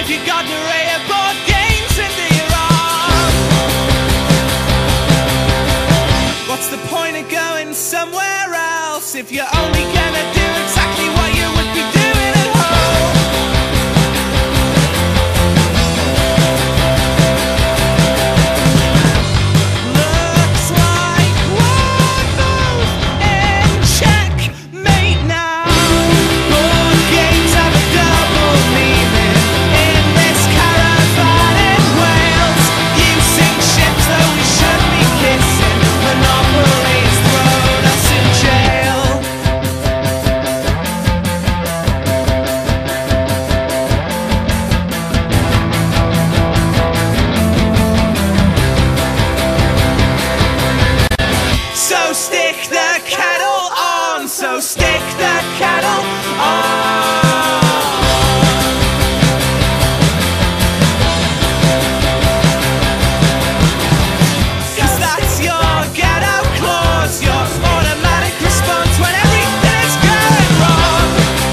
Have you got the array of board games into your arm? What's the point of going somewhere else if you're only gonna do exactly what you would be doing at home? Looks like we're both in checkmate now. Board games have a double meaning in this caravan in Wales. You sink ships though we should be kissing. Monopoly's thrown us in jail. So stick the kettle on, so stick the kettle on. 'Cause that's your get-out clause, your automatic response when everything's going wrong.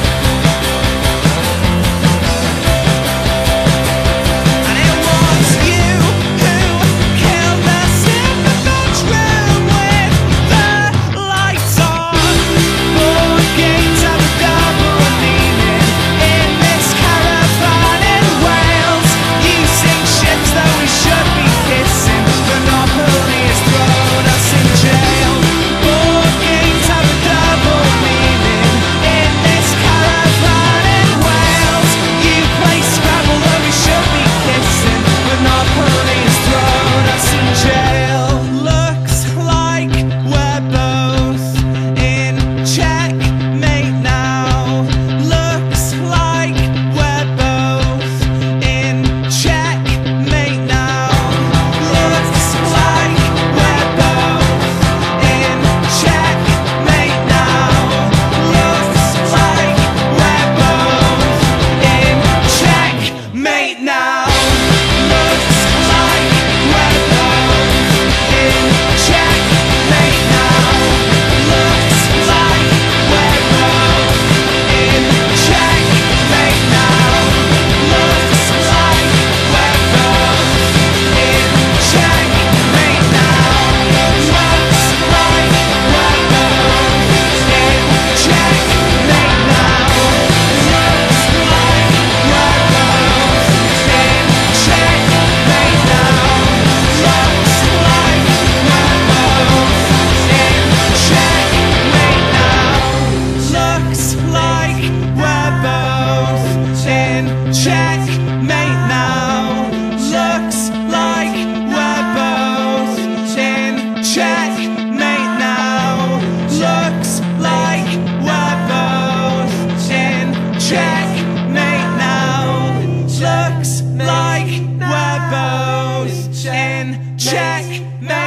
And it was you who killed us in the bedroom with the lights on. Board games have a double meaning in this caravan in Wales. You sink ships though we should be kissing. Monopoly has thrown us in jail. Board games have a double meaning in this caravan in Wales. You play Scrabble though we should be kissing. Monopoly has thrown us in jail. Looks like we're both in checkmate now. Looks like we're both in checkmate now. Looks like we're both in checkmate now. Looks like we're both in checkmate now. Looks like we're both in checkmate now. Looks like we're both in checkmate now. Looks like we're both in checkmate now. Looks like we're both in checkmate now. Looks like we're both in checkmate now. Looks like we're both in checkmate now. Looks like we're both in checkmate now. Looks like we're both in checkmate now. Looks like we're both in checkmate now. Looks like we're both in checkmate.